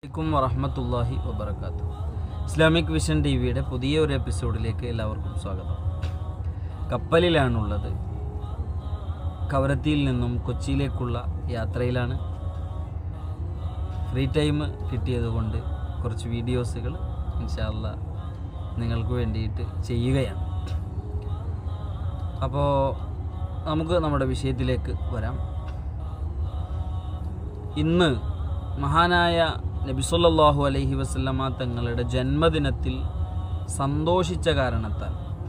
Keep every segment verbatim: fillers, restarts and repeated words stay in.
അലൈക്കും വറഹ്മത്തുള്ളാഹി വബറകാതുഹു. ഇസ്ലാമിക് വിഷൻ ടി വിയുടെ പുതിയ ഒരു എപ്പിസോഡിലേക്ക് എല്ലാവർക്കും സ്വാഗതം. കപ്പലിലാണുള്ളത്. കവരത്തിയിൽ നിന്നും കൊച്ചിയിലേക്കുള്ള യാത്രയിലാണ്. ഫ്രീ ടൈം കിട്ടിയതുകൊണ്ട് കുറച്ച് വീഡിയോസുകൾ ഇൻഷാ അല്ലാഹ് നിങ്ങൾക്ക് വേണ്ടിയിട്ട് ചെയ്യുകയാണ്. അപ്പോൾ നമുക്ക് നമ്മുടെ വിഷയത്തിലേക്ക് വരാം. ഇന്ന് മഹാനായ നബി സല്ലല്ലാഹു അലൈഹി വസല്ലമ തങ്ങളുടെ ജന്മദിനത്തിൽ സന്തോഷിച്ച കാരണത്താൽ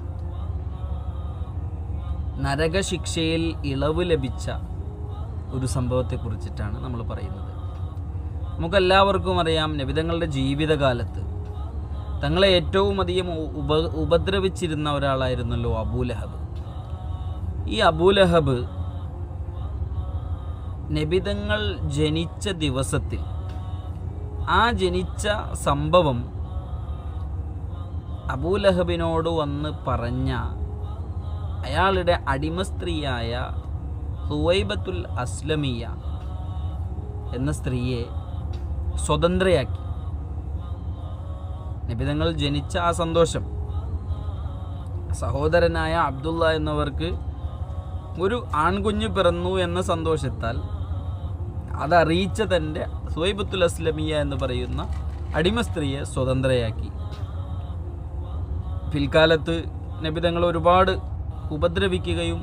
നരകശിക്ഷയിൽ ഇളവ് ലഭിച്ച ഒരു സംഭവത്തെക്കുറിച്ചിട്ടാണ് നമ്മൾ പറയുന്നത്. നമുക്കെല്ലാവർക്കും അറിയാം, നബിതങ്ങളുടെ ജീവിതകാലത്ത് തങ്ങളെ ഏറ്റവും അധികം ഉപ ഉപദ്രവിച്ചിരുന്ന ഒരാളായിരുന്നല്ലോ അബൂലഹബ്. ഈ അബൂലഹബ് നബിതങ്ങൾ ജനിച്ച ദിവസത്തിൽ ആ ജനിച്ച സംഭവം അബൂലഹബിനോട് വന്ന് പറഞ്ഞ അയാളുടെ അടിമ സ്ത്രീയായ ഹുവൈബത്തുൽ അസ്ലമിയ എന്ന സ്ത്രീയെ സ്വതന്ത്രയാക്കി. നബിതങ്ങൾ ജനിച്ച ആ സന്തോഷം സഹോദരനായ അബ്ദുള്ള എന്നവർക്ക് ഒരു ആൺകുഞ്ഞ് പിറന്നു എന്ന സന്തോഷത്താൽ അതറിയിച്ച തൻ്റെ സുവൈബത്തുൽ അസ്ലമിയ എന്ന് പറയുന്ന അടിമ സ്ത്രീയെ സ്വതന്ത്രയാക്കി. പിൽക്കാലത്ത് നബിതങ്ങൾ ഒരുപാട് ഉപദ്രവിക്കുകയും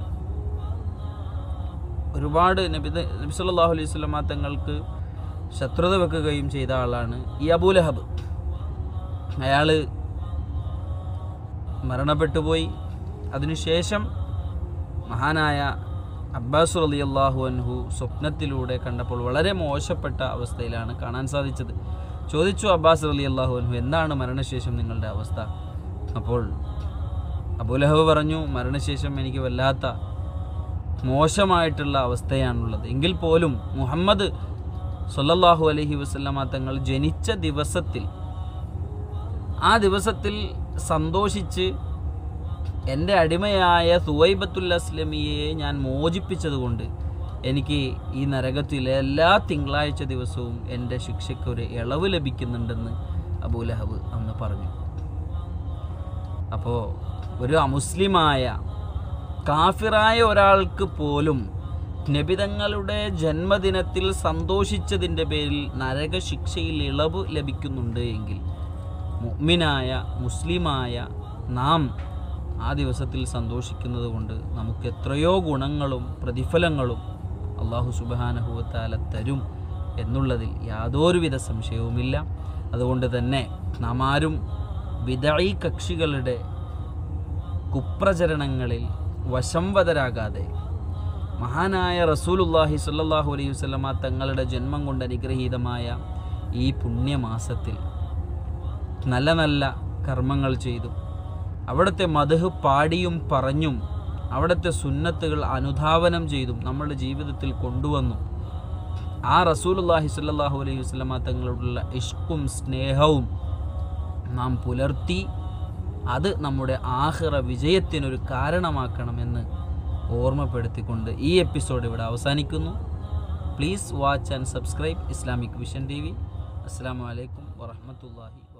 ഒരുപാട് നബി നബി സല്ലല്ലാഹു അലൈഹി വസല്ലമ തങ്ങൾക്ക് ശത്രുത വെക്കുകയും ചെയ്ത ആളാണ് ഈ അബൂലഹബ്. അയാൾ മരണപ്പെട്ടുപോയി. അതിനുശേഷം മഹാനായ അബ്ബാസ് റളിയല്ലാഹു അൻഹു സ്വപ്നത്തിലൂടെ കണ്ടപ്പോൾ വളരെ മോശപ്പെട്ട അവസ്ഥയിലാണ് കാണാൻ സാധിച്ചത്. ചോദിച്ചു അബ്ബാസ് റളിയല്ലാഹു അൻഹു, എന്താണ് മരണശേഷം നിങ്ങളുടെ അവസ്ഥ? അപ്പോൾ അബൂലഹബ് പറഞ്ഞു, മരണശേഷം എനിക്ക് വല്ലാത്ത മോശമായിട്ടുള്ള അവസ്ഥയാണുള്ളത്. എങ്കിൽ പോലും മുഹമ്മദ് സ്വല്ലല്ലാഹു അലൈഹി വസല്ലമ തങ്ങൾ ജനിച്ച ദിവസത്തിൽ ആ ദിവസത്തിൽ സന്തോഷിച്ച് എൻ്റെ അടിമയായ സുവൈബത്തുൽ അസ്ലമിയെ ഞാൻ മോചിപ്പിച്ചതുകൊണ്ട് എനിക്ക് ഈ നരകത്തിലെ എല്ലാ തിങ്കളാഴ്ച ദിവസവും എൻ്റെ ശിക്ഷയ്ക്ക് ഒരു ഇളവ് ലഭിക്കുന്നുണ്ടെന്ന് അബൂലഹബ് അന്ന് പറഞ്ഞു. അപ്പോൾ ഒരു അമുസ്ലിമായ കാഫിറായ ഒരാൾക്ക് പോലും നബിതങ്ങളുടെ ജന്മദിനത്തിൽ സന്തോഷിച്ചതിൻ്റെ പേരിൽ നരകശിക്ഷയിൽ ഇളവ് ലഭിക്കുന്നുണ്ട് എങ്കിൽ മുഅ്മിനായ മുസ്ലിമായ നാം ആ ദിവസത്തിൽ സന്തോഷിക്കുന്നത് കൊണ്ട് നമുക്ക് എത്രയോ ഗുണങ്ങളും പ്രതിഫലങ്ങളും അല്ലാഹു സുബ്ഹാനഹു വ തആല തരും എന്നുള്ളതിൽ യാതൊരുവിധ സംശയവുമില്ല. അതുകൊണ്ട് തന്നെ നാം ആരും ബിദ്ഈ കക്ഷികളുടെ കുപ്രചരണങ്ങളിൽ വശംവദരാകാതെ മഹാനായ റസൂലുള്ളാഹി സ്വല്ലല്ലാഹു അലൈഹി വസല്ലമ തങ്ങളുടെ ജന്മം കൊണ്ട് അനുഗ്രഹീതമായ ഈ പുണ്യമാസത്തിൽ നല്ല നല്ല കർമ്മങ്ങൾ ചെയ്തും അവിടുത്തെ മദ്ഹ് പാടിയും പറഞ്ഞും അവിടുത്തെ സുന്നത്തുകൾ അനുധാവനം ചെയ്തും നമ്മുടെ ജീവിതത്തിൽ കൊണ്ടുവന്നു ആ റസൂലുള്ളാഹി സ്വല്ലല്ലാഹു അലൈഹി വസല്ലമ തങ്ങളോടുള്ള ഇഷ്കും സ്നേഹവും നാം പുലർത്തി അത് നമ്മുടെ ആഖിറ വിജയത്തിനൊരു കാരണമാക്കണമെന്ന് ഓർമ്മപ്പെടുത്തിക്കൊണ്ട് ഈ എപ്പിസോഡ് ഇവിടെ അവസാനിക്കുന്നു. Please watch and subscribe Islamic vision T V. അസ്സലാമു അലൈക്കും വറഹ്മത്തുള്ളാഹി.